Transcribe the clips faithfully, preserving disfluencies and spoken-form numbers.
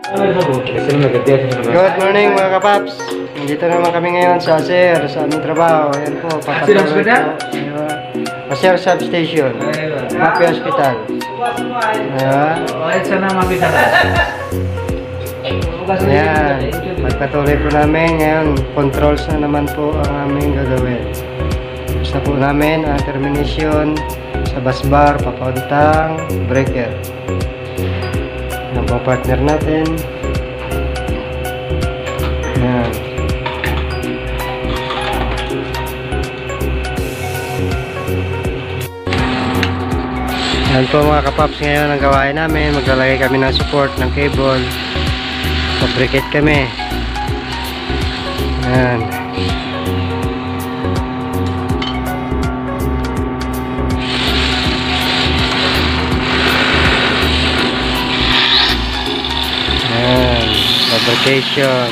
Good morning mga kapaps. Nandito naman kami ngayon sa Acer, sa aming trabaho. Ayan po, papatuloy po. Acer Substation, Happy Hospital. Ayan. Ayan, pagpatuloy po namin ngayon. Controls na naman po ang aming gagawin. Gusto po namin ang termination sa bus bar, papuntang breaker. Yan po partner natin. Yan. Yan po mga kapaps, ngayon ang gawain namin. Maglalagay kami ng support ng cable. Fabricate kami. Yan. Fabrication.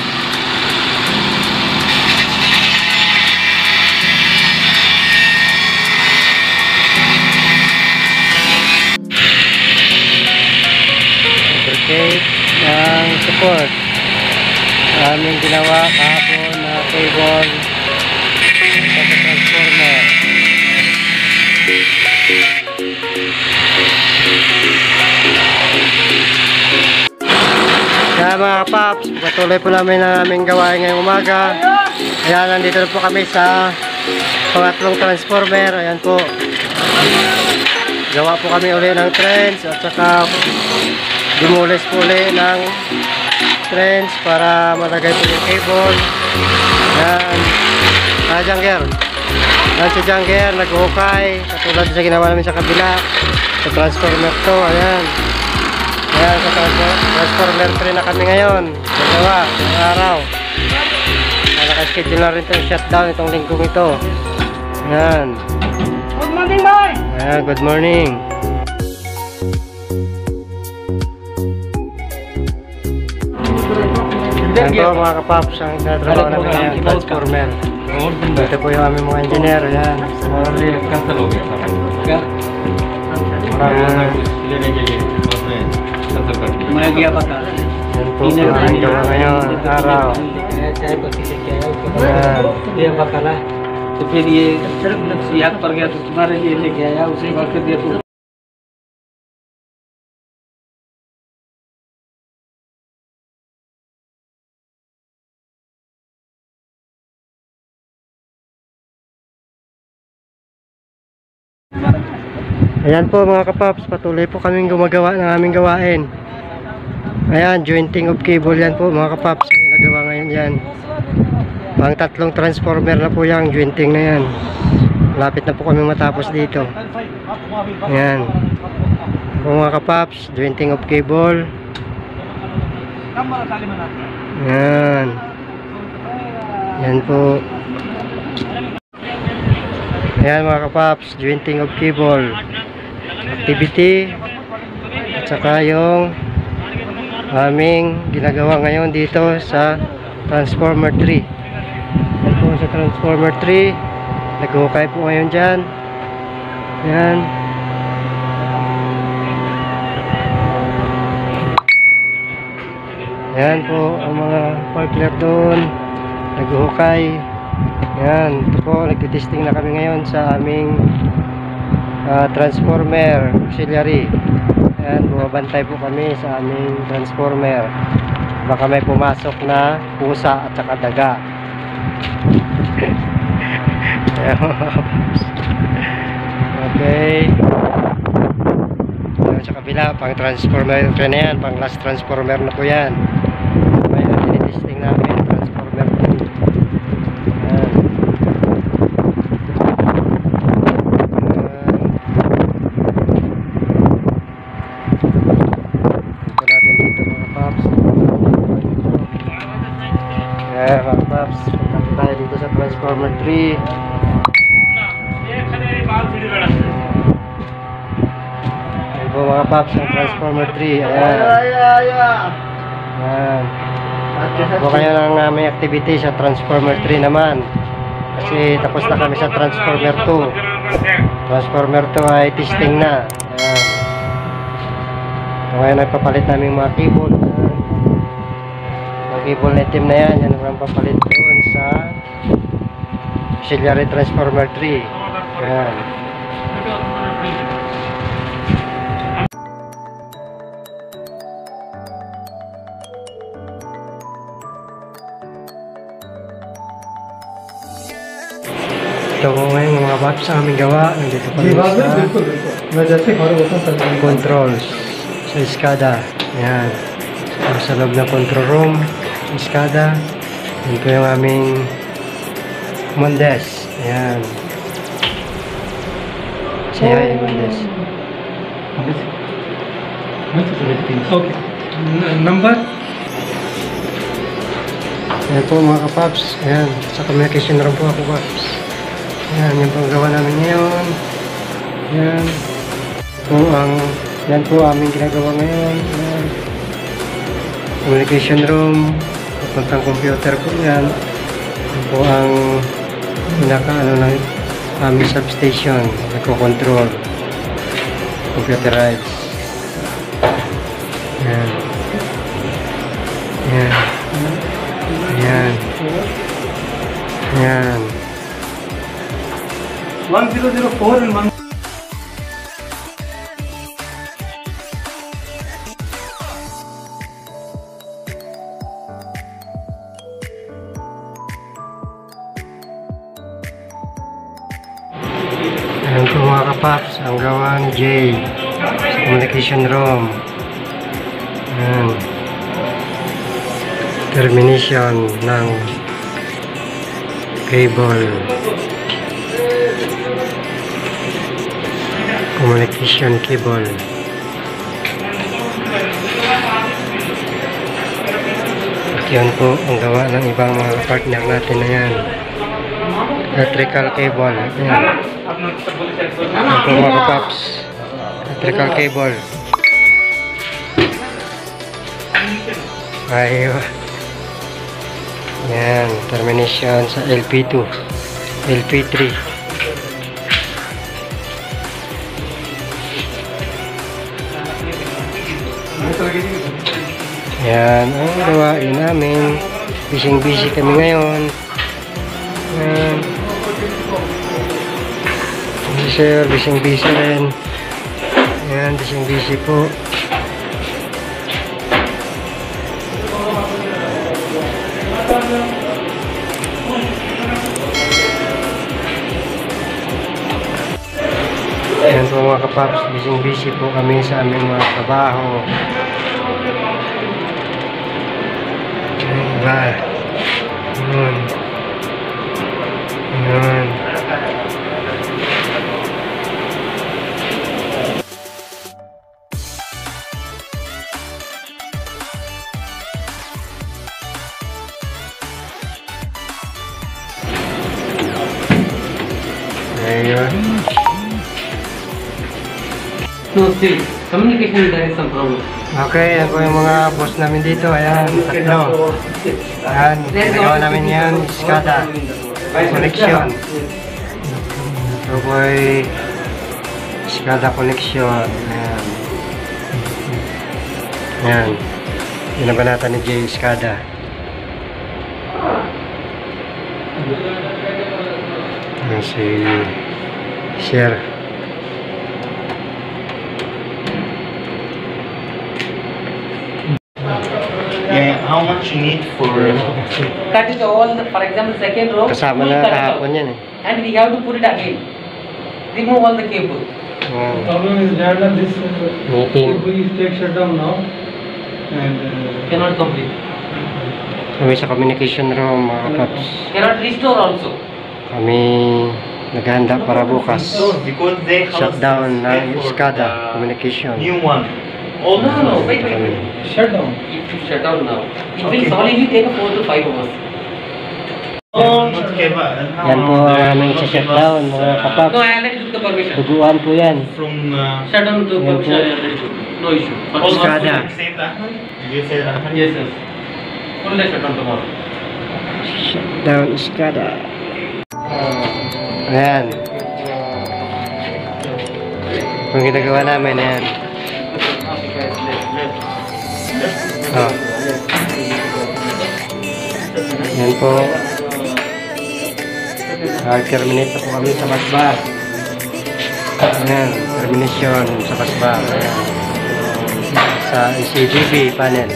Fabricate ng support. Aming ginawa kahapon na cable sa transformer. Kaya mga kapaps, patuloy po namin ang aming gawain ngayong umaga. Ayan, nandito na po kami sa pangatlong transformer. Ayan po, gawa po kami uli ng trends at saka demolis po uli ng trends para malagay po yung cable. Ayan, ah, jungger. Ayan si jungger, nag-hukay katulad sa ginawa namin sa kabila sa transformer to. Ayan. Ayan, sa transformer three na kami ngayon. Dalawa, ang araw. Naka-schedule na rin itong shutdown itong linggong ito. Ayan. Good morning, boy! Ayan, good morning. Ayan po mga kapaps, ang tinatrabaho namin ngayon, transformer. Ito po yung aming mga engineer. Ayan. Ayan. Yan po ang gawa ngayon, araw. Ayan. Ayan po mga kapaps, patuloy po kaming gumagawa ng aming gawain. Ayan, jointing of cable yan po mga kapaps, ang ginagawa ngayon yan. Pang tatlong transformer na po yung jointing na yan. Lapit na po kami matapos dito. Ayan po mga kapaps, jointing of cable. Ayan. Ayan po. Ayan mga kapaps, jointing of cable activity at saka yung aming ginagawa ngayon dito sa transformer three. Ayan po sa transformer three, nag-hukay po ngayon dyan. Ayan. Ayan po ang mga partner doon, nag-hukay. Ayan, ito po, nagtitesting na kami ngayon sa aming uh, transformer auxiliary. Ayan, bumabantay po kami sa aming transformer. Baka may pumasok na pusa at saka daga. Okay. Ayan, sa kabila, pang transformer na yan, pang last transformer na po yan. May nagtitesting namin, transformer two. Ayan. Eh, mga paps, punta tayo dito sa transformer three. Ayan po mga paps, ang transformer three. Ayan. Ayan. Ito kayo ng uh, may activity sa transformer three naman. Kasi tapos na kami sa transformer two. Transformer two ay testing na. Ayan. Ito ngayon nagpapalit namin mga cable. Ayan. cable na itim na yan, yan ang papalit doon sa auxiliary transformer three. Yan. Ito ko ngayon mga paps sa aming gawa. Nandito pa rin sa controls sa SCADA. Yan. Sa loob ng control room sa SCADA. Yan po yung aming command desk. Yan. Siya yung command desk. Okay. Number? Yan po mga kapaps. Yan. Sa communication room po ako paps. Yan, yung panggawa namin ngayon. Yan. Po ang, yan po aming ginagawa ngayon. Yan. Communication room. Papuntang computer po yan. Yan po ang pinaka ano ng aming substation. Nagko-control. Computerized. Yan. Yan. Yan. Yan. one zero zero four and one. Ayan po mga kapaps, ang gawa ni Jay sa communication room. Ayan. Termination ng cable. Communication cable. At yan po ang gawa ng ibang mga partner natin na yan. Electrical cable. Ayan. Yan po mga kapaps. Electrical cable. Ayun. Yan. Termination sa L P two. L P three. Yan ang gawain namin. Busy busy kami ngayon. Yan. Sir, busy busy rin. Yan, busy busy po. Yan po mga kapaps, busy busy po kami sa aming mga trabaho. Diba? Yun. Yun. Ayun. No, still, communication there is some problem. Okay, yan po yung mga boss namin dito. Ayan, tatlo. Ayan, ginagawa namin yan. SCADA. Connection. Ito po ay SCADA connection. Ayan. Ayan. Binabanatan ni Jay SCADA. Ayan si Sir. Yeah, how much you need for Cut it all, the, for example, second row. Kasama full na cut it kahapon out. yan eh. And we have to put it again. Remove all the cable. Ayan. Problem is that uh, this uh, Meeting. cable is take shutdown now and uh, Cannot complete. Kami sa communication room mga kapaps. Cannot restore also. Kami naghahanda para bukas. because they Shutdown ng for SCADA the communication. new one. All No, no, no, wait, wait, wait. shutdown. If you shut down now, it will Okay. solidly take a four to five hours. Oh, not cable. Yan po ang aming shutdown mga kapaps. No, I already took the permission. Duguan po yan. From uh, Shut down to Yan permission, po. I already took. No issue. For all tomorrow. SCADA. you say that one? You say that one? Yes, yes. Full day shut down tomorrow. Shutdown SCADA. Ayan. Kung ginagawa namin, ayan. Oh. Yan po. Nag-terminate na po kami sa busbar. Ayan, termination sa busbar. Ayan. Sa E C G B panel.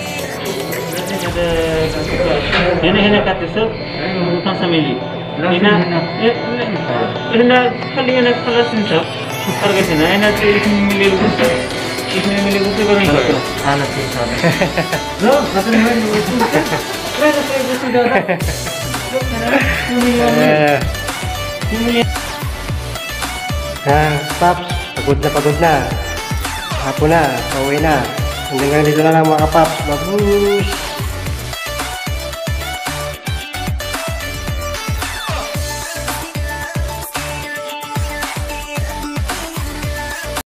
Hina hina katusok, utang sa mili. Hina, eh, hina kali hina kalasin sa, harga sina. Hina isang mili gusto, isang mili gusto ko rin. Alat sih soalnya. No, nasa naman yung gusto. Kaya nasa yung gusto daw. Eh, ah, Paps, pagod na pagod na. Hapon na, pauwi na. Hanggang dito na lang mga Paps. Babush!